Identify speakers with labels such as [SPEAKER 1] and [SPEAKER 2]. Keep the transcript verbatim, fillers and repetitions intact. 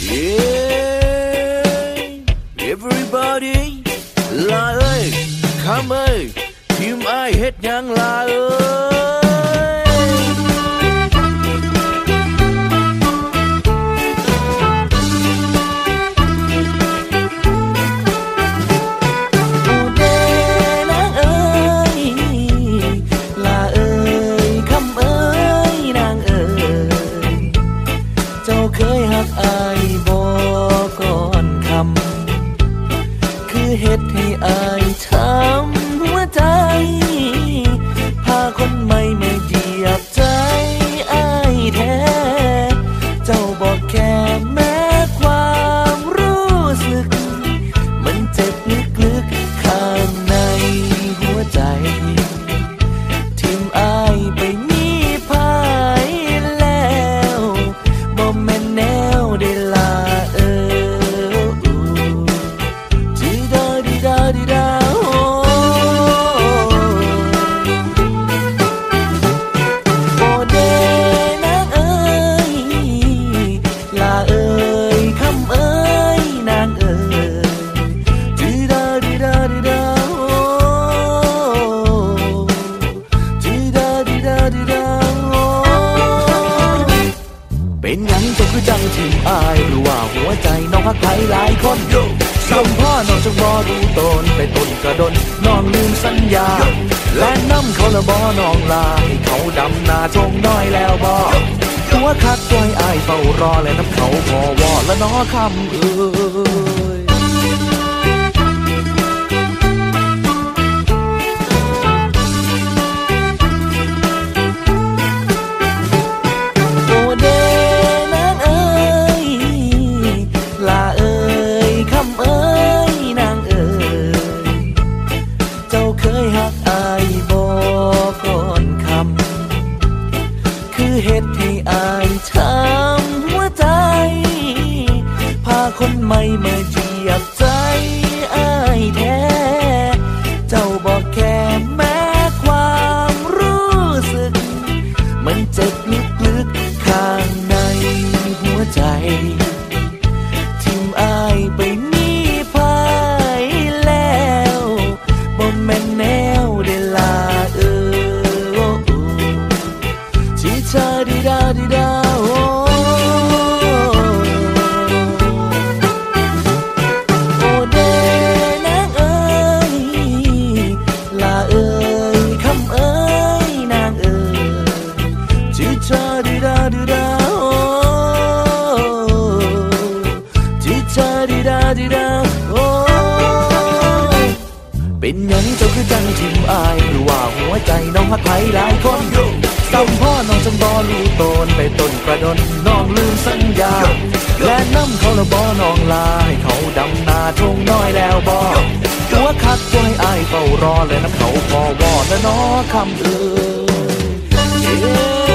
[SPEAKER 1] Yeah everybody ลาเอ้ยคำเอ้ยทีมไอเฮ็ดยังลาเอ้เคยหักอายบ่ก่อนคำคือเฮ็ดให้อายช้ำหัวใจพาคนใหม่มาเหยียบใจอายแท้เจ้าบอกแค่แม้ความรู้สึกมันเจ็บลึกๆข้างในหัวใจทิ่มอายไปมีภายแล้วบ่แม่นแนวได้ลาเออดีดาดีดาดีดาโอ้เดนางเอ้ยลาเอ้ยคำเอ้ยนางเอ้ยดีดาดีดาดีดาดีดาดีดาดีดาเป็นหยังเจ้าคือจังทิ่มอายหรือว่าหัวใจน้องฮักใครหลายคนสมพ่อน้องจังบ่รู้ตนไปต้นกระดนน้องลืมสัญญาและน้ำเขาละบ่น้องลาให้เขาดำนาทงน้อยแล้วบ่ตัวคักตัวอายเฝ้ารอและน้ำเขาพอวอและน้อคำเอ้ยเฮ็ดให้อายช้ำหัวใจพาคนใหม่มาเหยียบใจอายแท้เจ้าบอกแค่แม้ความรู้สึกมันเจ็บลึกๆข้างในหัวใจทิ่มอายไปมีภายแล้วบ่แม่นแนวได้ลาเออชิชาดีดาดีดาโอ้โอ้เดนางเอ้ยลาเอ้ยคำเอ้ยนางเอ้ยชิชาดีดาดีดาโอ้ชิชาดีดาดีดาโอ้เป็นหยังเจ้าคือจังทิ่มอายหรือว่าหัวใจน้องฮักใครหลายคนสมพ่อน้องจังบ่รู้ตนไปต้นกระดนน้องลืมสัญญาและน้ำเขาละบ่น้องลาให้เขาดำนาทงน้อยแล้วบ่ตัวคักตัวให้อายเฝ้ารอและน้ำเขาพอวอและน้อคำเอ้ย